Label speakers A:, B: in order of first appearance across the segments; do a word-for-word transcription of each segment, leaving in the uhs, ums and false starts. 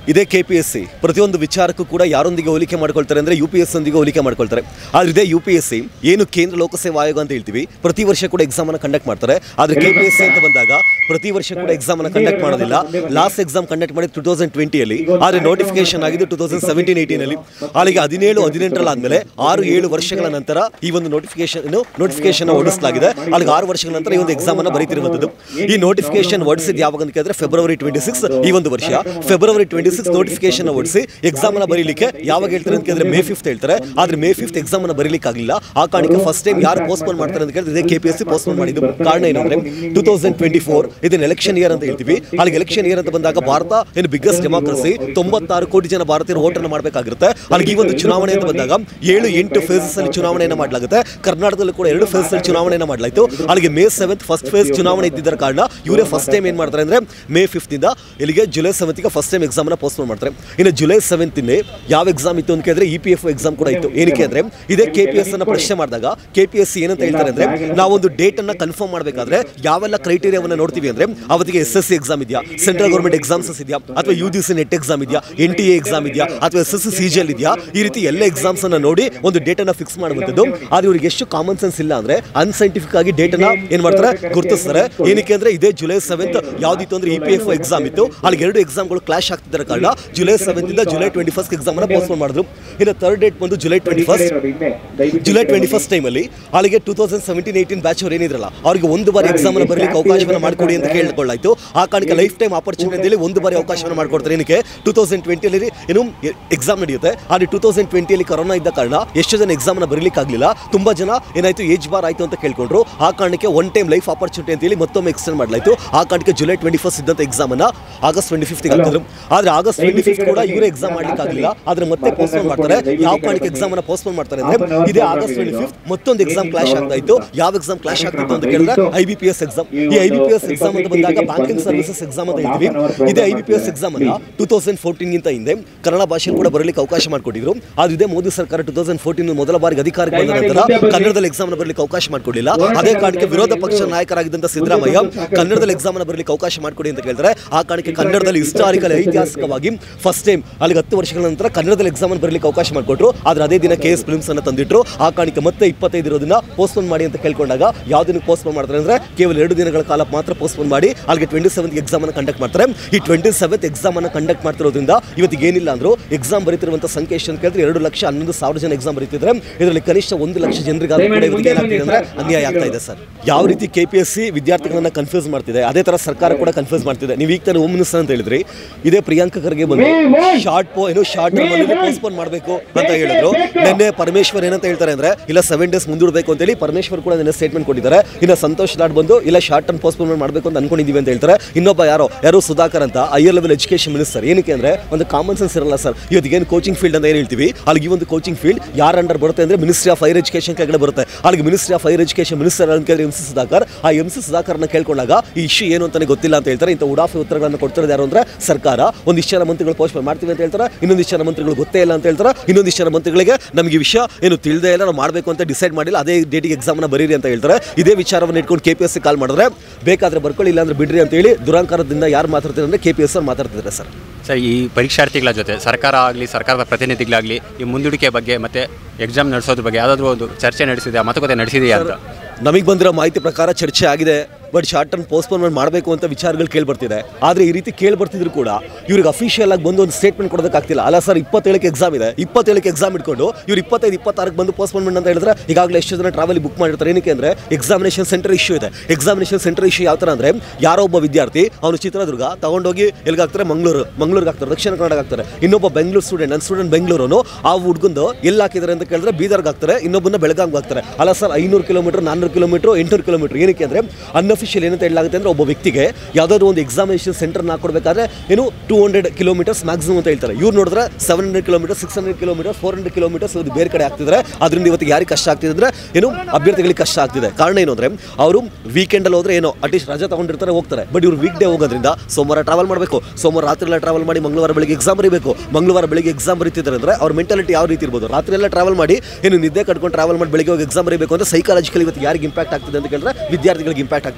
A: ಇದೇ K P S C ಪ್ರತಿಯೊಂದು ವಿಚಾರಕ್ಕೂ ಕೂಡ ಯಾರೊಂದಿಗೆ ಹೋಲಿಕೆ ಮಾಡ್ಕೊಳ್ತಾರೆ ಅಂದರೆ ಯು ಪಿ ಎಸ್ ಒಂದಿಗೆ ಹೋಲಿಕೆ ಮಾಡ್ಕೊಳ್ತಾರೆ. ಆದರೆ ಇದೇ ಯು ಪಿ ಎಸ್ ಸಿ ಏನು ಕೇಂದ್ರ ಲೋಕಸೇವಾ ಆಯೋಗ ಅಂತ ಹೇಳ್ತೀವಿ, ಪ್ರತಿ ವರ್ಷ ಕೂಡ ಎಕ್ಸಾಮನ್ನು ಕಂಡಕ್ಟ್ ಮಾಡ್ತಾರೆ. ಆದರೆ ಕೆ ಪಿ ಎಸ್ ಸಿ ಅಂತ ಬಂದಾಗ ಪ್ರತಿ ವರ್ಷ ಕೂಡ ಎಕ್ಸಾಮನ್ನು ಕಂಡಕ್ಟ್ ಮಾಡೋದಿಲ್ಲ. ಲಾಸ್ಟ್ ಎಕ್ಸಾಮ್ ಕಂಡಕ್ಟ್ ಮಾಡಿದ್ದು ಟೂ ತೌಸಂಡ್ ಟ್ವೆಂಟಿಯಲ್ಲಿ, ಆದರೆ ನೋಟಿಫಿಕೇಶನ್ ಆಗಿದ್ದು ಟೂ ತೌಸಂಡ್ ಸೆವೆಂಟೀನ್ ಏಯ್ಟೀನಲ್ಲಿ. ಅಲ್ಲಿಗೆ ಹದಿನೇಳು ಹದಿನೆಂಟರಲ್ಲಿ ಆದಮೇಲೆ ಆರು ಏಳು ವರ್ಷಗಳ ನಂತರ ಈ ಒಂದು ನೋಟಿಫಿಕೇಶನ್ ನೋಟಿಫಿಕೇಶನ್ ಹೊಡಿಸಲಾಗಿದೆ. ಅಲ್ಲಿಗೆ ಆರು ವರ್ಷಗಳ ನಂತರ ಈ ಒಂದು ಎಕ್ಸಾಮನ್ನು ಬರೀತಿರುವಂಥದ್ದು. ಈ ನೋಟಿಫಿಕೇಶನ್ ಹೊಡಿಸಿದ್ದು ಯಾವಾಗ ಅಂತ ಕೇಳಿದ್ರೆ ಫೆಬ್ರವರಿ ಟ್ವೆಂಟಿ ಸಿಕ್ಸ್ ಈ ಒಂದು ವರ್ಷ ಫೆಬ್ರವರಿ ಟ್ವೆಂಟಿ ಸಿಕ್ಸ್ ನೋಟಿಫಿಕೇಶನ್ ಹೊಡಿಸಿ ಎಕ್ಸಾಮ್ ಅನ್ನು ಬರೀಲಿಕ್ಕೆ ಯಾವಾಗ ಹೇಳ್ತಾರೆ ಅಂತ ಕೇಳಿದ್ರೆ ಮೇ ಫಿಫ್ತ್ ಹೇಳ್ತಾರೆ. ಆದರೆ ಮೇ ಫಿಫ್ತ್ ಎಕ್ಸಾಮ್ ಅನ್ನು ಬರೀಲಿಕ್ಕೆ ಆಗಿಲ್ಲ. ಆ ಕಾರಣಕ್ಕೆ ಫಸ್ಟ್ ಟೈಮ್ ಯಾರು ಪೋಸ್ಟ್ಪೋನ್ ಮಾಡ್ತಾರೆ ಅಂತ ಕೇಳಿದ್ರೆ K P S C postpone ಮಾಡಿದ್ದು. ಕಾರಣ ಏನಂದ್ರೆ ಟೂ ತೌಸಂಡ್ ಟ್ವೆಂಟಿ ಫೋರ್ ಇದನ್ನ ಎಲೆಕ್ಷನ್ ಇಯರ್ ಅಂತ ಹೇಳ್ತೀವಿ. ಅಲ್ಲಿಗೆ ಎಲೆಕ್ಷನ್ ಇಯರ್ ಅಂತ ಬಂದಾಗ ಭಾರತ ಏನು ಬಿಗ್ಗೆಸ್ಟ್ ಡೆಮಾಕ್ರಸಿ, ತೊಂಬತ್ತಾರು ಕೋಟಿ ಜನ ಭಾರತೀಯರು ವೋಟ್ ಅನ್ನು ಮಾಡಬೇಕಾಗಿರುತ್ತೆ. ಅಲ್ಲಿಗೆ ಈ ಒಂದು ಚುನಾವಣೆ ಅಂತ ಬಂದಾಗ ಏಳು ಎಂಟು ಫೇಸಸ್ ಅಲ್ಲಿ ಚುನಾವಣೆಯನ್ನು ಮಾಡಲಾಗುತ್ತೆ. ಕರ್ನಾಟಕದಲ್ಲೂ ಕೂಡ ಎರಡು ಫೇಸ್ ಅಲ್ಲಿ ಚುನಾವಣೆಯನ್ನು ಮಾಡಲಾಯಿತು. ಅಲ್ಲಿಗೆ ಮೇ ಸೆವೆಂತ್ ಫಸ್ಟ್ ಫೇಸ್ ಚುನಾವಣೆ ಇದ್ದಿದ್ದರ ಕಾರಣ ಇವರೇ ಫಸ್ಟ್ ಟೈಮ್ ಏನ್ ಮಾಡ್ತಾರೆ ಅಂದ್ರೆ ಮೇ ಫಿಫ್ತ್ ಇಂದ ಇಲ್ಲಿಗೆ July seventh first time exam ನ ಪೋಸ್ಟ್ಪೋನ್ ಮಾಡ್ತಾರೆ. ಇನ್ನು ಜುಲೈ ಸೆವೆಂತ್ ಇಂದ ಯಾವ ಎಕ್ಸಾಮ್ ಇತ್ತು ಅಂತ ಕೇಳಿದ್ರೆ ಇ ಪಿ ಎಫ್ ಎಕ್ಸಾಮ್ ಕೂಡ ಇತ್ತು. ಏನಕ್ಕೆ ಅಂದ್ರೆ ಇದೇ ಕೆ ಪಿ ಎಸ್ ಅನ್ನ ಪ್ರಶ್ನೆ ಮಾಡಿದಾಗ ಕೆ ಪಿ ಎಸ್ ಸಿ ಏನಂತ ಹೇಳ್ತಾರೆ ಅಂದ್ರೆ ನಾವೊಂದು ಡೇಟ್ ಅನ್ನ ಕನ್ಫರ್ಮ್ ಮಾಡಬೇಕಾದ್ರೆ ಯಾವೆಲ್ಲ ಕ್ರೈಟೀರಿಯಾವನ್ನ ನೋಡ್ತೀವಿ ಅಂದ್ರೆ ಅವತ್ತಿಗೆ ಎಸ್ ಎಸ್ ಸಿ ಎಕ್ಸಾಮ್ ಇದೆಯಾ, ಸೆಂಟ್ರಲ್ ಗೌರ್ಮೆಂಟ್ ಎಕ್ಸಾಮ್ಸ್ ಇದೆಯಾ, ಅಥವಾ U G C NET exam ಇದೆಯಾ, ಎನ್ ಟಿ ಎ ಎಕ್ಸಾಮ್ ಇದೆಯಾ, ಅಥವಾ S S C C G L ಇದೆಯಾ, ಈ ರೀತಿ ಎಲ್ಲ ಎಕ್ಸಾಮ್ಸ್ ಅನ್ನ ನೋಡಿ ಒಂದು ಡೇಟ್ ಅನ್ನ ಫಿಕ್ಸ್ ಮಾಡುವಂಥದ್ದು. ಆದ್ರೆ ಇವ್ರಿಗೆ ಎಷ್ಟು ಕಾಮನ್ ಸೆನ್ಸ್ ಇಲ್ಲ ಅಂದ್ರೆ ಅನ್ಸೈಂಟಿಫಿಕ್ ಆಗಿ ಡೇಟ್ ಅನ್ನ ಏನ್ ಮಾಡ್ತಾರೆ ಗುರುತಿಸ್ತಾರೆ. ಏನಕ್ಕೆ ಅಂದ್ರೆ ಇದೇ ಜುಲೈ ಸೆವೆಂತ್ ಯಾವ್ದಿತ್ತು ಅಂದ್ರೆ ಇ ಪಿ ಎಫ್ ಎಕ್ಸಾಮ್ ಇತ್ತು. ಅಲ್ಲಿ ಎರಡು ಎಕ್ಸಾಮ್ಗಳು ಕ್ಲಾಶ್ ಆಗ್ತಿದ್ದ ಕಾರಣ ಜುಲೈ ಸೆವೆಂತ್ ಇಂದ ಜುಲೈ ಟ್ವೆಂಟಿ ಫಸ್ಟ್ ಎಕ್ಸಾಮ್ ಅನ್ನ ಪೋಸ್ಟ್ಪೋನ್ ಮಾಡಿದ್ರು. ಇನ್ನು ಥರ್ಡ್ ಡೇಟ್ ಬಂದು July twenty first July twenty first time ಅಲ್ಲಿ ಅಲ್ಲಿಗೆ two thousand seventeen eighteen batch ಅವ್ರು ಏನಿದ್ರಲ್ಲ ಅವರಿಗೆ ಒಂದು ಬಾರಿ ಎಕ್ಸಾಮ್ ಅನ್ನು ಬರಲಿಕ್ಕೆ ಅವಕಾಶವನ್ನು ಮಾಡಿಕೊಡಿ ಅಂತ ಕೇಳಿಕೊಳ್ಳಾಯ್ತು. ಆ ಕಾರಣಕ್ಕೆ ಲೈಫ್ ಟೈಮ್ ಆಪರ್ಚುನಿಟಿ ಅಂತೇಳಿ ಒಂದು ಬಾರಿ ಅವಕಾಶವನ್ನು ಮಾಡಿಕೊಡ್ತಾರೆ. ಏನಕ್ಕೆ ಟೂ ತೌಸಂಡ್ ಟ್ವೆಂಟಿಯಲ್ಲಿ ಏನು ಎಕ್ಸಾಮ್ ನಡೆಯುತ್ತೆ. ಆದರೆ ಟೂ ತೌಸಂಡ್ ಟ್ವೆಂಟಿಯಲ್ಲಿ ಕೊರೋನಾ ಇದ್ದ ಕಾರಣ ಎಷ್ಟು ಜನ ಎಕ್ಸಾಮ್ ನ ಬರಲಿಕ್ಕೆ ಆಗಲಿಲ್ಲ. ತುಂಬಾ ಜನ ಏನಾಯ್ತು ಏಜ್ ಬಾರ್ ಆಯ್ತು ಅಂತ ಕೇಳ್ಕೊಂಡ್ರು. ಆ ಕಾರಣಕ್ಕೆ ಒನ್ ಟೈಮ್ ಲೈಫ್ ಆಪರ್ಚುನಿಟಿ ಅಂತೇಳಿ ಮತ್ತೊಮ್ಮೆ ಎಕ್ಸ್ಟೆಂಡ್ ಮಾಡಲಾಯಿತು. ಆ ಕಾರಣಕ್ಕೆ ಜುಲೈ ಟ್ವೆಂಟಿ ಫಸ್ಟ್ ಇದ್ದಂತ ಎಕ್ಸಾಮ್ ಅನ್ನ ಆಗಸ್ಟ್ ಟ್ವೆಂಟಿ ಫಿಫ್ತ್ ಹಾಕಿದ್ರು. ಆದ್ರೆ ಆಗಸ್ಟ್ ಟ್ವೆಂಟಿ ಫಿಫ್ತ್ ಕೂಡ ಇವರೇ ಎಕ್ಸಾಮ್ ಮಾಡ್ಲಿಕ್ಕೆ ಆಗಲಿಲ್ಲ. ಆದ್ರೆ ಮತ್ತೆ ಪೋಸ್ಟ್ಪೋನ್ ಮಾಡ್ತಾರೆ. ಯಾವ ಕಾರಣಕ್ಕೆ ಎಕ್ಸಾಮ್ ಅನ್ನ ಪೋಸ್ಟ್ಪೋನ್ ಮಾಡ್ತಾರೆ ಅಂದ್ರೆ ಇದೇ ಆಗಸ್ಟ್ ಟ್ವೆಂಟಿ ಫಿಫ್ತ್ ಮತ್ತೊಂದು ಎಕ್ಸಾಮ್ ಕ್ಲಾಶ್ ಆಗ್ತಾ ಇತ್ತು. ಯಾವ ಎಕ್ಸಾಮ್ ಕ್ಲಾಶ್ ಆಗ್ತಿತ್ತು ಅಂತ ಕೇಳಿದ್ರೆ I B P S exam. ಈ I B P S exam ಅಂತ ಬಂದಾಗ ಬ್ಯಾಂಕಿಂಗ್ ಸರ್ವಿಸಸ್ ಎಕ್ಸಾಮ್ ಅಂತ ಹೇಳ್ತೀವಿ. ಇದೇ I B P S exam ಅನ್ನ ಟೂ ತೌಸಂಡ್ ಫೋರ್ಟೀನ್ ಗಿಂತ ಹಿಂದೆ ಕನ್ನಡ ಭಾಷೆಯಲ್ಲಿ ಕೂಡ ಬರಲಿಕ್ಕೆ ಅವಕಾಶ ಮಾಡಿಕೊಟ್ಟಿದ್ರು. ಆದ್ರೆ ಇದೇ ಮೋದಿ ಸರ್ಕಾರ ಟೂ ತೌಸಂಡ್ ಫೋರ್ಟೀನ್ ಮೊದಲ ಬಾರಿಗೆ ಅಧಿಕಾರಕ್ಕೆ ಬಂದ ನಂತರ ಕನ್ನಡದಲ್ಲಿ ಎಕ್ಸಾಮ್ ನ ಬರಲಿಕ್ಕೆ ಅವಕಾಶ ಮಾಡಿಕೊಡಲಿಲ್ಲ. ಅದೇ ಕಾರಣಕ್ಕೆ ವಿರೋಧ ಪಕ್ಷ ನಾಯಕರಾಗಿದ್ದಂತ ಸಿದ್ದರಾಮಯ್ಯ ಕನ್ನಡದಲ್ಲಿ ಎಕ್ಸಾಮ್ ನ ಬರಲಿಕ್ಕೆ ಅವಕಾಶ ಮಾಡಿಕೊಡಿ ಅಂತ ಕೇಳಿದ್ರೆ ಆ ಕಾರಣಕ್ಕೆ ಕನ್ನಡದಲ್ಲಿ ಹಿಸ್ಟಾರಿಕಲ್ ಐತಿಹಾಸಿಕವಾಗಿ ಫಸ್ಟ್ ಟೈಮ್ ಅಲ್ಲಿಗೆ ಹತ್ತು ವರ್ಷಗಳ ನಂತರ ಕನ್ನಡದಲ್ಲಿ ಎಕ್ಸಾಮ್ ಅನ್ನು ಬರಲಿಕ್ಕೆ ಅವಕಾಶ ಮಾಡಿಕೊಟ್ರು. ಆದ್ರೆ ಅದೇ ದಿನ ಕೆ ಎಸ್ ಫಿಲ್ಮ್ಸ್ ಅನ್ನು ತಂದಿಟ್ರು. ಆ ಕಾರಣಕ್ಕೆ ಮತ್ತೆ ಇಪ್ಪತ್ತೈದು ಇರೋದನ್ನ ಪೋಸ್ಟ್ಪೋನ್ ಮಾಡಿ ಅಂತ ಕೇಳ್ಕೊಂಡಾಗ ಯಾವ ದಿನಕ್ಕೆ ಪೋಸ್ಟ್ಪೋನ್ ಮಾಡ್ತಾರೆ ಅಂದ್ರೆ ಕೇವಲ ಎರಡು ದಿನಗಳ ಕಾಲ ಮಾತ್ರ ಪೋಸ್ಟ್ಪೋನ್ ಮಾಡಿ ಅಲ್ಲಿಗೆ ಟ್ವೆಂಟಿ ಸೆವೆಂತ್ ಎಕ್ಸಾಮ್ ಅನ್ನು ಕಂಡಕ್ಟ್ ಮಾಡ್ತಾರೆ. ಈ ಟ್ವೆಂಟಿ ಸೆವೆಂತ್ ಎಕ್ಸಾಮ್ ಅನ್ನು ಕಂಡಕ್ಟ್ ಮಾಡ್ತಿರೋದ್ರಿಂದ ಇವತ್ತಿಗೆ ಏನಿಲ್ಲ ಅಂದ್ರು ಎಕ್ಸಾಮ್ ಬರೀತಿರುವಂತಹ ಸಂಖ್ಯೆ ಎಷ್ಟು ಅಂತ ಕೇಳಿದ್ರೆ ಎರಡು ಲಕ್ಷ ಹನ್ನೊಂದು ಸಾವಿರ ಜನ ಎಕ್ಸಾಮ್ ಬರೀತಿದ್ರೆ ಇದರಲ್ಲಿ ಕನಿಷ್ಠ ಒಂದು ಲಕ್ಷ ಜನರಿಗಾದ್ರೂ ಕೂಡ ಇವತ್ತಿಗೆ ಏನಾಗ್ತಿದೆ ಅಂದ್ರೆ ಅನ್ಯಾಯ ಆಗ್ತಾ ಇದೆ ಸರ್. ಯಾವ ರೀತಿ ಕೆ ಪಿ ಎಸ್ ಸಿ ವಿದ್ಯಾರ್ಥಿಗಳನ್ನ ಕನ್ಫ್ಯೂಸ್ ಮಾಡ್ತಿದೆ ಅದೇ ತರ ಸರ್ಕಾರ ಕೂಡ ಕನ್ಫ್ಯೂಸ್ ಮಾಡ್ತಿದೆ. ನೀವು ಈಗ ತಾನು ಹೋಮ್ ಮಿನಿಸ್ಟರ್ ಅಂತ ಹೇಳಿದ್ರಿ, ಇದೇ ಪ್ರಿಯಾಂಕ ಖರ್ಗೆ ಬಂದು ಶಾರ್ಟ್ ಪೋ ಏನೋ ಶಾರ್ಟ್ ಪೋಸ್ಟ್ಪೋನ್ ಮಾಡಬೇಕು ಅಂತ ಹೇಳಿದ್ರು. ನಿನ್ನೆ ಪರಮೇಶ್ವರ್ ಏನಂತ ಹೇಳ್ತಾರೆ ಅಂದ್ರೆ ಇಲ್ಲ ಸೆವೆನ್ ಡೇಸ್ ಮುಂದೂಡಬೇಕು ಅಂತ ಹೇಳಿ ಪರಮೇಶ್ವರ್ ಕೂಡ ನಿನ್ನೆ ಸ್ಟೇಟ್ಮೆಂಟ್ ಕೊಟ್ಟಿದ್ದಾರೆ. ಇನ್ನು ಸಂತೋಷ್ ಲಾಡ್ ಬಂದು ಇಲ್ಲ ಶಾರ್ಟ್ ಟರ್ಮ್ ಪೋಸ್ಟ್ಪೋನ್ ಮಾಡಬೇಕು ಅಂತ ಅನ್ಕೊಂಡಿದೀವಿ ಅಂತ ಹೇಳ್ತಾರೆ. ಇನ್ನೊಬ್ಬ ಯಾರೋ ಯಾರೋ ಸುಧಾಕರ್ ಅಂತ ಹೈಯರ್ ಲೆವೆಲ್ ಎಜುಕೇಶನ್ ಮಿನಿಸ್ಟರ್. ಏನಕ್ಕೆ ಅಂದ್ರೆ ಒಂದು ಕಾಮನ್ ಸೆನ್ಸ್ ಇರಲ್ಲ ಸರ್. ಇವತ್ತಿಗೇನು ಕೋಚಿಂಗ್ ಫೀಲ್ಡ್ ಅಂತ ಏನು ಹೇಳ್ತೀವಿ ಅಲ್ಲಿಗೆ ಈ ಒಂದು ಕೋಚಿಂಗ್ ಫೀಲ್ಡ್ ಯಾರ ಅಂಡರ್ ಬರುತ್ತೆ ಅಂದ್ರೆ ಮಿನಿಸ್ಟ್ರಿ ಆಫ್ ಹೈಯರ್ ಎಜುಕೇಶನ್ ಕೆಳಗಡೆ ಬರುತ್ತೆ. ಅಲ್ಲಿಗೆ ministry of higher education minister ಅಂತ ಕೇಳಿದ್ರೆ ಎಂ ಸಿ ಸುಧಾಕರ್. ಆ ಎಂ ಸಿ ಸುಧಾಕರ್ನ ಕೇಳ್ಕೊಂಡಾಗ ಈ ಇಶ್ಯೂ ಏನು ಅಂತಾನೆ ಗೊತ್ತಿಲ್ಲ ಅಂತ ಹೇಳ್ತಾರೆ. ಇಂಥ ಉಡಾಫಿ ಉತ್ತರಗಳನ್ನು ಕೊಡ್ತಿರೋದು ಯಾರು ಅಂದ್ರೆ ಸರ್ಕಾರ. ಒಂದಿಷ್ಟು ಜನ ಮಂತ್ರಿಗಳು ಪೋಸ್ಟ್ಪೋನ್ ಮಾಡ್ತೀವಿ ಅಂತ ಹೇಳ್ತಾರೆ, ಇನ್ನೊಂದಿಷ್ಟು ಜನ ಮಂತ್ರಿಗಳು ಗೊತ್ತೇ ಇಲ್ಲ ಅಂತ ಹೇಳ್ತಾರೆ, ಇನ್ನೊಂದಿಷ್ಟು ಜನ ಮಂತ್ರಿಗಳಿಗೆ ನಮಗೆ ವಿಷಯ ಏನು ತಿಳಿದೇ ಇಲ್ಲ, ನಾವು ಮಾಡಬೇಕು ಅಂತ ಡಿಸೈಡ್ ಮಾಡಿಲ್ಲ, ಅದೇ ಡೇಟಿಗೆ ಎಕ್ಸಾಮ್ ನ ಬರೀರಿ ಅಂತ ಹೇಳ್ತಾರೆ. ಇದೇ ವಿಚಾರವನ್ನು ಇಟ್ಕೊಂಡು K P S C call ಮಾಡಿದ್ರೆ ಬೇಕಾದ್ರೆ ಬರ್ಕೊಳ್ಳಿ ಇಲ್ಲ ಅಂದ್ರೆ ಬಿಡ್ರಿ ಅಂತ ಹೇಳಿ ದುರಾಂಕಾರದಿಂದ ಯಾರು ಮಾತಾಡ್ತಾರೆ ಅಂದ್ರೆ ಕೆ ಪಿ ಎಸ್ ಅವ್ರು ಮಾತಾಡ್ತಿದ್ದಾರೆ ಸರ್.
B: ಸರ್, ಈ ಪರೀಕ್ಷಾರ್ಥಿಗಳ ಜೊತೆ ಸರ್ಕಾರ ಆಗಲಿ ಸರ್ಕಾರದ ಪ್ರತಿನಿಧಿಗಳಾಗಲಿ ಈ ಮುಂದೂಡಿಕೆ ಬಗ್ಗೆ ಮತ್ತೆ ಎಕ್ಸಾಮ್ ನಡೆಸೋದ್ರ ಬಗ್ಗೆ ಯಾವುದಾದ್ರೂ ಒಂದು ಚರ್ಚೆ ನಡೆಸಿದೆಯಾ, ಮಾತುಕತೆ ನಡೆಸಿದೆಯಾ ಅಂತ?
A: ನಮಗೆ ಬಂದಿರೋ ಮಾಹಿತಿ ಪ್ರಕಾರ ಚರ್ಚೆ ಆಗಿದೆ. ಬಟ್ ಶಾರ್ಟ್ ಟರ್ಮ್ ಪೋಸ್ಟ್ಪೋನ್ ಮಾಡಬೇಕು ಅಂತ ವಿಚಾರಗಳು ಕೇಳಿ ಬರ್ತಿದೆ. ಆದರೆ ಈ ರೀತಿ ಕೇಳಿ ಬರ್ತಿದ್ರು ಕೂಡ ಇವ್ರಿಗೆ ಅಫಿಷಿಯಲ್ ಆಗಿ ಬಂದು ಒಂದು ಸ್ಟೇಟ್ಮೆಂಟ್ ಕೊಡೋದಕ್ಕಾಗ್ತಿಲ್ಲ. ಅಲ್ಲ ಸರ್, ಇಪ್ಪತ್ತೇಳಕ್ಕೆ ಎಕ್ಸಾಮ್ ಇದೆ, ಇಪ್ಪತ್ತೇಳಕ್ಕೆ ಎಕ್ಸಾಮ್ ಇಟ್ಕೊಂಡು ಇವ್ರು ಇಪ್ಪತ್ತೈದು ಇಪ್ಪತ್ತಾರಕ್ಕೆ ಬಂದು ಪೋಸ್ಟ್ಪೋನ್ಮೆಂಟ್ ಅಂತ ಹೇಳಿದ್ರೆ ಈಗಾಗಲೇ ಎಷ್ಟು ಜನ ಟ್ರಾವೆಲ್ ಬುಕ್ ಮಾಡಿರ್ತಾರೆ. ಏನಕ್ಕೆ ಅಂದರೆ ಎಕ್ಸಾಮಿನೇಷನ್ ಸೆಂಟರ್ ಇಶ್ಯೂ ಇದೆ. ಎಕ್ಸಾಮಿನೇಷನ್ ಸೆಂಟರ್ ಇಶ್ಯೂ ಯಾವ ಥರ ಅಂದರೆ ಯಾರೋ ಒಬ್ಬ ವಿದ್ಯಾರ್ಥಿ ಅವನು ಚಿತ್ರದುರ್ಗ ತಗೊಂಡೋಗಿ ಎಲ್ಲಿಗಾಗ್ತಾರೆ ಮಂಗಳೂರು ಮಂಗಳೂರಿಗೆ ಹಾಕ್ತಾರೆ, ದಕ್ಷಿಣ ಕನ್ನಡಕ್ಕೆ ಹಾಕ್ತಾರೆ. ಇನ್ನೊಬ್ಬ ಬೆಂಗಳೂರು ಸ್ಟೂಡೆಂಟ್ ನನ್ನ ಸ್ಟೂಡೆಂಟ್ ಬೆಂಗಳೂರು ಆ ಹುಡುಗಂದು ಎಲ್ಲಿ ಹಾಕಿದ್ದಾರೆ ಅಂತ ಕೇಳಿದ್ರೆ ಬೀದರ್ಗೆ ಹಾಕ್ತಾರೆ, ಇನ್ನೊಬ್ಬನ ಬೆಳಗಾಂಗೆ ಹಾಕ್ತಾರೆ. ಅಲ್ಲ ಸರ್, ಐನೂರು ಕಿಲೋಮೀಟರ್ ನಾನ್ನೂರು ಕಿಲೋಮೀಟರ್ ಎಂಟುನೂರು ಕಿಲೋಮೀಟರ್. ಏನಕ್ಕೆ ಅಂದರೆ ಅನ್ಅಫಿಷಿಯಲ್ ಏನಂತ ಹೇಳಲಾಗುತ್ತೆ ಅಂದ್ರೆ ಒಬ್ಬ ವ್ಯಕ್ತಿಗೆ ಯಾವುದಾದ್ರು ಒಂದು ಎಕ್ಸಾಮಿನೇಷನ್ ಸೆಂಟರ್ನ ಹಾಕೊಡ್ಬೇಕಾದ್ರೆ ಏನು ಟೂ ಹಂಡ್ರೆಡ್ ಕಿಲೋಮೀಟರ್ಸ್ ಮ್ಯಾಕ್ಸಿಮಮ್ ಅಂತ ಹೇಳ್ತಾರೆ. ಇವ್ರು ನೋಡಿದ್ರೆ seven hundred kilometre six hundred kilometre four hundred kilometres ಇವ್ರು ಬೇರೆ ಕಡೆ ಆಗ್ತಿದ್ರೆ ಅದರಿಂದ ಇವತ್ತು ಯಾರಿಗೆ ಕಷ್ಟ ಆಗ್ತಿದೆ ಅಂದ್ರೆ ಏನು ಅಭ್ಯರ್ಥಿಗಳಿಗೆ ಕಷ್ಟ ಆಗ್ತಿದೆ. ಕಾರಣ ಏನು ಅಂದರೆ ಅವರು ವೀಕೆಂಡಲ್ಲಿ ಹೋದ್ರೆ ಏನೋ ಅಟ್ಲೀಸ್ಟ್ ರಜಾ ತಗೊಂಡಿರ್ತಾರೆ ಹೋಗ್ತಾರೆ. ಬಟ್ ಇವ್ರು ವೀಕ್ ಡೇ ಹೋಗೋದ್ರಿಂದ ಸೋಮವಾರ ಟ್ರಾವೆಲ್ ಮಾಡಬೇಕು, ಸೋಮವಾರ ರಾತ್ರಿ ಎಲ್ಲ ಟ್ರಾವೆಲ್ ಮಾಡಿ ಮಂಗಳವಾರ ಬೆಳಿಗ್ಗೆ ಎಕ್ಸಾಮ್ ಬರೀಬೇಕು. ಮಂಗಳವಾರ ಬೆಳಿಗ್ಗೆ ಎಕ್ಸಾಮ್ ಬರೀತಿದ್ದಾರೆ ಅಂದರೆ ಅವ್ರ ಮೆಂಟಾಲಿಟಿ ಯಾವ ರೀತಿ ಇರ್ಬೋದು? ರಾತ್ರಿ ಎಲ್ಲ ಟ್ರಾವೆಲ್ ಮಾಡಿ ಏನು ನಿದ್ದೆ ಕಟ್ಕೊಂಡು ಟ್ರಾವೆಲ್ ಮಾಡಿ ಬೆಳಿಗ್ಗೆ ಹೋಗಿ ಎಕ್ಸಾಮ್ ಬರೀಬೇಕು ಅಂದರೆ ಸೈಕಾಲಜಿಕಲಿ ಇವತ್ತು ಯಾರಿಗೆ ಇಂಪ್ಯಾಕ್ಟ್ ಆಗ್ತಿದೆ ಅಂತ ಕೇಳಿದ್ರೆ ವಿದ್ಯಾರ್ಥಿಗಳಿಗೆ ಇಂಪ್ಯಾಕ್ಟ್ ಆಗ್ತಿದೆ.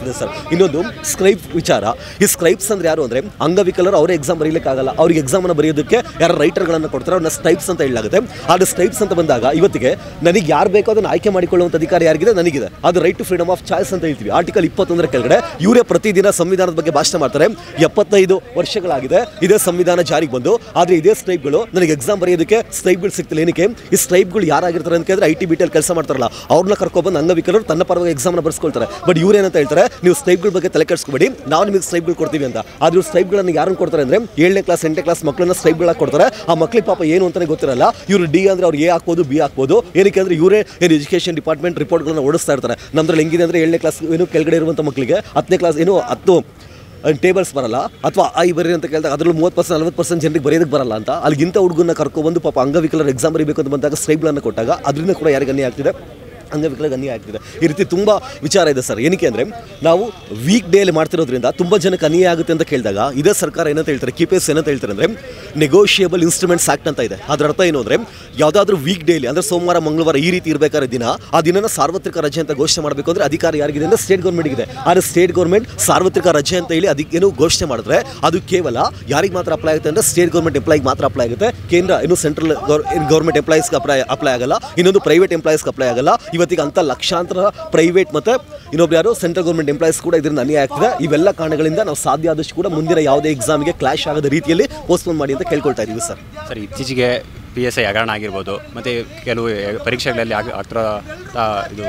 A: ಆಗ್ತಿದೆ ಸರ್. ಇನ್ನೊಂದು ಸ್ಕ್ರೈಬ್ ವಿಚಾರ. ಈ ಸ್ಕ್ರೈಬ್ಸ್ ಅಂದ್ರೆ ಯಾರು ಅಂದರೆ ಅಂಗವಿಕಲರು ಅವರೇ ಎಕ್ಸಾಮ್ ಬರೀಲಿಕ್ಕಾಗಲ್ಲ. ಅವ್ರಿಗೆ ಎಕ್ಸಾಮನ್ನು ಬರೆಯೋದಕ್ಕೆ ಯಾರು ರೈಟರ್ಗಳನ್ನು ಕೊಡ್ತಾರೆ, ಅವ್ರನ್ನ ಸ್ಕ್ರೈಬ್ಸ್ ಅಂತ ಹೇಳಲಾಗುತ್ತೆ. ಆದರೆ ಸ್ಕ್ರೈಬ್ಸ್ ಅಂತ ಬಂದಾಗ ಇವತ್ತಿಗೆ ನನಗೆ ಯಾರು ಬೇಕೋ ಅದನ್ನು ಆಯ್ಕೆ ಮಾಡಿಕೊಳ್ಳುವಂಥ ಅಧಿಕಾರ ಯಾರಿಗಿದೆ, ನನಗಿದೆ. ಅದು right to freedom of choice ಅಂತ ಹೇಳ್ತೀವಿ. ಆರ್ಟಿಕಲ್ ಇಪ್ಪತ್ತೊಂದರ ಕೆಳಗಡೆ ಇವರೇ ಪ್ರತಿದಿನ ಸಂವಿಧಾನದ ಬಗ್ಗೆ ಭಾಷಣ ಮಾಡ್ತಾರೆ. ಎಪ್ಪತ್ತೈದು ವರ್ಷಗಳಾಗಿದೆ ಇದೇ ಸಂವಿಧಾನ ಜಾರಿಗೆ ಬಂದು, ಆದರೆ ಇದೇ ಸ್ಟ್ರೈಬ್ಗಳು ನನಗೆ ಎಕ್ಸಾಮ್ ಬರೆಯೋದಕ್ಕೆ ಸ್ಟ್ರೈಬ್ಗಳು ಸಿಗ್ತಿಲ್ಲ. ಏನಕ್ಕೆ? ಈ ಸ್ಟ್ರೈಬ್ಗಳು ಯಾರಾಗಿರ್ತಾರೆ ಅಂತ ಕೇಳಿದ್ರೆ ಐ ಟಿ ಬಿ ಟಿ ಕೆಲಸ ಮಾಡ್ತಾರಲ್ಲ, ಅವ್ರನ್ನ ಕರ್ಕೊಬಂದು ಅಂಗವಿಕಲರು ತನ್ನ ಪರವಾಗಿ ಎಕ್ಸಾಮ್ನ ಬರ್ಸ್ಕೊಳ್ತಾರೆ. ಬಟ್ ಇವ್ರೇನಂತ ಹೇಳ್ತಾರೆ, ನೀವು ಸ್ಟ್ರೈಬ್ಗಳ ಬಗ್ಗೆ ತಲೆ ಕೆಡಿಸ್ಕೊಬೇಡಿ, ನಾವು ನಿಮಗೆ ಸ್ಟ್ರೈಬ್ಗಳು ಕೊಡ್ತೀವಿ ಅಂತ. ಆದ್ರೆ ಸ್ಟ್ರೈಬ್ಗಳನ್ನು ಯಾರನ್ನು ಕೊಡ್ತಾರೆ ಅಂದರೆ ಏಳನೇ ಕ್ಲಾಸ್ ಎಂಟನೇ ಕ್ಲಾಸ್ ಮಕ್ಕಳನ್ನ ಸ್ಟ್ರೈಬ್ಗಳಾಗಿ ಕೊಡ್ತಾರೆ. ಆ ಮಕ್ಕಳಿಗೆ ಪಾಪ ಏನು ಅಂತಾನೆ ಗೊತ್ತಿರಲ್ಲ. ಇವರು ಡಿ ಅಂದರೆ ಅವ್ರು ಎ ಹಾಕ್ಬೋದು, ಬಿ ಹಾಕ್ಬೋದು. ಏನಕ್ಕೆ ಅಂದರೆ ಇವರೇ ಏನು ಎಜುಕೇಷನ್ ಡಿಪಾರ್ಟ್ಮೆಂಟ್ ರಿಪೋರ್ಟ್ಗಳನ್ನ ಓಡಿಸ್ತಾ ಇರ್ತಾರೆ. ನಮ್ಮದ್ರಲ್ಲಿ ಹೆಂಗಿದೆ ಅಂದರೆ ಏಳನೇ ಕ್ಲಾಸ್ ಏನು ಕೆಳಗಡೆ ಇರುವಂಥ ಮಕ್ಕಳಿಗೆ ಹತ್ತನೇ ಕ್ಲಾಸ್ ಏನು ಹತ್ತು ಟೇಬಲ್ಸ್ ಬರಲ್ಲ, ಅಥವಾ ಐ ಬರೀ ಅಂತ ಕೇಳಿದಾಗ ಅದರಲ್ಲಿ ಮೂವತ್ತು ಪರ್ಸೆಂಟ್ ನಲ್ವತ್ತು ಪರ್ಸೆಂಟ್ ಜನರಿಗೆ ಬರೆಯೋದಕ್ಕೆ ಬರಲ್ಲ ಅಂತ ಅಲ್ಲಿಗಿಂತ ಹುಡುಗನ್ನ ಕರ್ಕೊಬಂದು ಪಾಪ ಅಂಗವಿಕಲರು ಎಕ್ಸಾಮ್ ಬರೀಬೇಕು ಅಂತ ಬಂದಾಗ ಸ್ಟ್ರೈಬ್ಗಳನ್ನು ಕೊಟ್ಟಾಗ ಅದರಿಂದ ಕೂಡ ಯಾರಿಗೆ ಅನ್ಯಾಯ ಆಗ್ತಿದೆ, ಅಂಗವಿಕಲರಿಗೆ ಅನ್ಯಾಯ ಆಗ್ತಿದೆ. ಈ ರೀತಿ ತುಂಬ ವಿಚಾರ ಇದೆ ಸರ್. ಏನಕ್ಕೆ ಅಂದರೆ ನಾವು ವೀಕ್ ಡೇಲಿ ಮಾಡ್ತಿರೋದ್ರಿಂದ ತುಂಬ ಜನಕ್ಕೆ ಅನ್ಯಾಯ ಆಗುತ್ತೆ ಅಂತ ಕೇಳಿದಾಗ ಇದೇ ಸರ್ಕಾರ ಏನಂತ ಹೇಳ್ತಾರೆ, ಕೆ ಪಿ ಎಸ್ ಏನಂತ ಹೇಳ್ತಾರೆ ಅಂದರೆ ನೆಗೋಷಿಯಬಲ್ ಇನ್ಸ್ಟ್ರೂಮೆಂಟ್ಸ್ ಆ್ಯಕ್ಟ್ ಅಂತ ಇದೆ. ಅದರ ಅರ್ಥ ಏನು ಅಂದರೆ ಯಾವುದಾದ್ರೂ ವೀಕ್ ಡೇಲಿ ಅಂದರೆ ಸೋಮವಾರ ಮಂಗಳವಾರ ಈ ರೀತಿ ಇರಬೇಕಾದ್ರೆ ದಿನ ಆ ದಿನನ ಸಾರ್ವತ್ರಿಕ ರಜೆ ಅಂತ ಘೋಷಣೆ ಮಾಡಬೇಕು ಅಂದರೆ ಅಧಿಕಾರ ಯಾರಿಗಿದೆ ಅಂದರೆ ಸ್ಟೇಟ್ ಗೌರ್ಮೆಂಟ್ಗಿದೆ. ಆದರೆ ಸ್ಟೇಟ್ ಗೌರ್ಮೆಂಟ್ ಸಾರ್ವತ್ರಿಕ ರಜೆ ಅಂತ ಹೇಳಿ ಅದಕ್ಕೆ ಏನು ಘೋಷಣೆ ಮಾಡಿದ್ರೆ ಅದು ಕೇವಲ ಯಾರಿಗೆ ಮಾತ್ರ ಅಪ್ಲೈ ಆಗುತ್ತೆ ಅಂದರೆ ಸ್ಟೇಟ್ ಗೌರ್ಮೆಂಟ್ ಎಂಪ್ಲಾಯಿಗೆ ಮಾತ್ರ ಅಪ್ಲೈ ಆಗುತ್ತೆ. ಕೇಂದ್ರ ಏನು ಸೆಂಟ್ರಲ್ ಗೌರ್ಮೆಂಟ್ ಎಂಪ್ಲಾಯೀಸ್ಗೆ ಅಪ್ಲೈ ಅಪ್ಲೈ ಆಗಲ್ಲ. ಇನ್ನೊಂದು ಪ್ರೈವೇಟ್ ಎಂಪ್ಲಾಯೀಸ್ಗೆ ಅಪ್ಲೈ ಆಗಲ್ಲ. ಇವತ್ತಿಗೆ ಅಂತ ಲಕ್ಷಾಂತರ ಪ್ರೈವೇಟ್ ಮತ್ತು ಇನ್ನೊಬ್ರು ಯಾರು ಸೆಂಟ್ರಲ್ ಗೌರ್ಮೆಂಟ್ ಎಂಪ್ಲಾಯೀಸ್ ಕೂಡ ಇದರಿಂದ ಅನ್ಯಾಯ ಆಗ್ತಿದೆ. ಇವೆಲ್ಲ ಕಾರಣಗಳಿಂದ ನಾವು ಸಾಧ್ಯ ಆದಷ್ಟು ಕೂಡ ಮುಂದಿನ ಯಾವುದೇ ಎಕ್ಸಾಮ್ಗೆ ಕ್ಲಾಶ್ ಆಗದ ರೀತಿಯಲ್ಲಿ ಪೋಸ್ಟ್ಪೋನ್ ಮಾಡಿ ಅಂತ ಕೇಳ್ಕೊಳ್ತಾ ಇದ್ದೀವಿ ಸರ್.
B: ಸರ್, ಇತ್ತೀಚೆಗೆ ಪಿ ಎಸ್ ಐ ಹಗರಣ ಆಗಿರ್ಬೋದು, ಮತ್ತು ಕೆಲವು ಪರೀಕ್ಷೆಗಳಲ್ಲಿ ಆಗ ಆಗ್ತಿರೋ ಇದು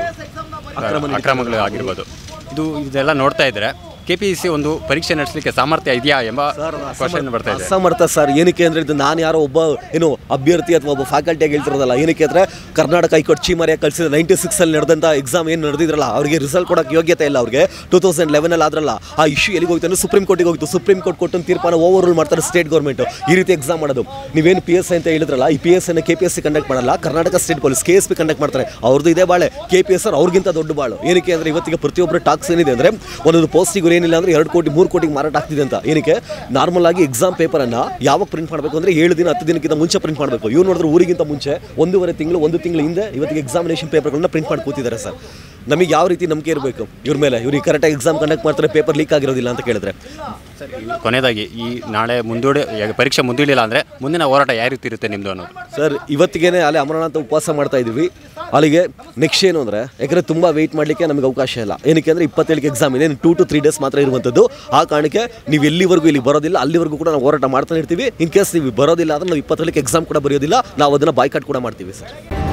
B: ಅಕ್ರಮಗಳು ಆಗಿರ್ಬೋದು, ಇದು ಇದೆಲ್ಲ ನೋಡ್ತಾ ಇದ್ದರೆ ಕೆ ಪಿ ಎಸ್ ಸಿ ಒಂದು ಪರೀಕ್ಷೆ ನಡೆಸಲಿಕ್ಕೆ ಸಾಮರ್ಥ್ಯ ಇದೆಯಾ ಎಂಬ ಕ್ವಶನ್ ಬರ್ತಾ ಇದೆ.
A: ಅಸಮರ್ಥ ಸರ್. ಏನಕ್ಕೆ ಅಂದರೆ ಇದು ನಾನು ಯಾರೋ ಒಬ್ಬ ಏನು ಅಭ್ಯರ್ಥಿ ಅಥವಾ ಒಬ್ಬ ಫ್ಯಾಕಲ್ಟಿಯಾಗಿ ಹೇಳ್ತಿರೋದಲ್ಲ. ಏನಕ್ಕೆ ಅಂದರೆ ಕರ್ನಾಟಕ ಹೈಕೋರ್ಟ್ ಚೀಮಾರಿಯಾಗಿ ಕಳಿಸಿದ ನೈಂಟಿ ಸಿಕ್ಸಲ್ಲಿ ನಡೆದಂಥ ಎಕ್ಸಾಮ್ ಏನು ನಡೆದಿದ್ರಲ್ಲ ಅವರಿಗೆ ರಿಸಲ್ಟ್ ಕೊಡೋಕ್ಕೆ ಯೋಗ್ಯತೆ ಇಲ್ಲ. ಅವ್ರಿಗೆ ಟೂ ತೌಸಂಡ್ ಲೆವೆನಲ್ಲಿ ಆದ್ರಲ್ಲ ಆ ಇಶ್ಯೂ ಎಲ್ಲಿಗೆ ಹೋಗ್ತು ಅಂದರೆ ಸುಪ್ರೀಂ ಕೋರ್ಟಿಗೆ ಹೋಗಿತ್ತು. ಸುಪ್ರೀಂ ಕೋರ್ಟ್ ಕೊಟ್ಟು ತೀರ್ಮಾನ ಓವರ್ ರೂಲ್ ಮಾಡ್ತಾರೆ ಸ್ಟೇಟ್ ಗೌರ್ಮೆಂಟ್. ಈ ರೀತಿ ಎಕ್ಸಾಮ್ ಮಾಡೋದು. ನೀವೇನು ಪಿ ಎಸ್ ಐ ಅಂತ ಹೇಳಿದ್ರಲ್ಲ, ಈ ಪಿ ಎಸ್ ಐನ K P S C conduct ಮಾಡಲ್ಲ, Karnataka state police K S P conduct ಮಾಡ್ತಾರೆ. ಅವ್ರದ್ದು ಇದೇ ಬಾಳೆ. ಕೆ ಪಿ ಎಸ್ ಆರ್ ಅವ್ರಿಗಿಂತ ದೊಡ್ಡ ಬಾಳು. ಏನಕ್ಕೆ ಅಂದರೆ ಇವತ್ತಿಗೆ ಪ್ರತಿಯೊಬ್ಬರು ಟಾಕ್ಸ್ ಏನಿದೆ ಅಂದರೆ ಒಂದೊಂದು ಪೋಸ್ಟಿಗೆ ಏನಿಲ್ಲ ಅಂದರೆ ಎರಡು ಕೋಟಿ ಮೂರು ಕೋಟಿಗೆ ಮಾರಾಟ ಆಗ್ತಿದೆ ಅಂತ. ಏನಕ್ಕೆ? ನಾರ್ಮಲ್ ಆಗಿ ಎಕ್ಸಾಮ್ ಪೇಪರನ್ನು ಯಾವಾಗ ಪ್ರಿಂಟ್ ಮಾಡಬೇಕು ಅಂದರೆ ಏಳು ದಿನ ಹತ್ತು ದಿನಕ್ಕಿಂತ ಮುಂಚೆ ಪ್ರಿಂಟ್ ಮಾಡಬೇಕು. ಇವ್ರು ನೋಡಿದ್ರೆ ಊರಿಗಿಂತ ಮುಂಚೆ ಒಂದೂವರೆ ತಿಂಗಳು ಒಂದು ತಿಂಗಳು ಹಿಂದೆ ಇವತ್ತಿಗೆ ಎಕ್ಸಾಮಿನೇಷನ್ ಪೇಪರ್ಗಳನ್ನ ಪ್ರಿಂಟ್ ಮಾಡಿ ಕೂತಿದ್ದಾರೆ ಸರ್. ನಮಗೆ ಯಾವ ರೀತಿ ನಂಬಿಕೆ ಇರಬೇಕು ಇವ್ರ ಮೇಲೆ? ಇವ್ರಿಗೆ ಕರೆಕ್ಟಾಗಿ ಎಕ್ಸಾಮ್ ಕಂಡಕ್ಟ್ ಮಾಡ್ತಾರೆ, ಪೇಪರ್ ಲೀಕ್ ಆಗಿರೋದಿಲ್ಲ ಅಂತ ಕೇಳಿದ್ರೆ.
B: ಸರ್, ಕೊನೆಯದಾಗಿ ಈ ನಾಳೆ ಮುಂದೂಡಿ ಪರೀಕ್ಷೆ ಮುಂದೂಡಿಲ್ಲ ಅಂದರೆ ಮುಂದಿನ ಹೋರಾಟ ಯಾವ ರೀತಿ ಇರುತ್ತೆ ನಿಮ್ಮದು ಅನ್ನೋದು?
A: ಸರ್, ಇವತ್ತಿಗೇನೆ ಅಲ್ಲಿ ಅಮರನಾಥ ಉಪವಾಸ ಮಾಡ್ತಾ ಇದ್ದೀವಿ. ಅಲ್ಲಿಗೆ ನೆಕ್ಸ್ಟ್ ಏನು ಅಂದರೆ ಯಾಕಂದರೆ ತುಂಬ ವೆಯ್ಟ್ ಮಾಡಲಿಕ್ಕೆ ನಮಗೆ ಅವಕಾಶ ಇಲ್ಲ. ಏನಕ್ಕೆ ಅಂದರೆ ಇಪ್ಪತ್ತೇಳಕ್ಕೆ ಎಕ್ಸಾಮ್ ಇದೆ, ಟೂ ಟು ತ್ರೀ ಡೇಸ್ ಮಾತ್ರ ಇರುವಂಥದ್ದು. ಆ ಕಾರಣಕ್ಕೆ ನೀವು ಎಲ್ಲಿವರೆಗೂ ಇಲ್ಲಿ ಬರೋದಿಲ್ಲ ಅಲ್ಲಿವರೆಗೂ ಕೂಡ ನಾವು ಹೋರಾಟ ಮಾಡ್ತಾನೆ ಇರ್ತೀವಿ. ಇನ್ ಕೇಸ್ ನೀವು ಬರೋದಿಲ್ಲ ಅಂದರೆ ನಾವು ಇಪ್ಪತ್ತೇಳಕ್ಕೆ ಎಕ್ಸಾಮ್ ಕೂಡ ಬರೆಯೋದಿಲ್ಲ, ನಾವು ಅದನ್ನು ಬಾಯ್ಕಾಟ್ ಕೂಡ ಮಾಡ್ತೀವಿ ಸರ್.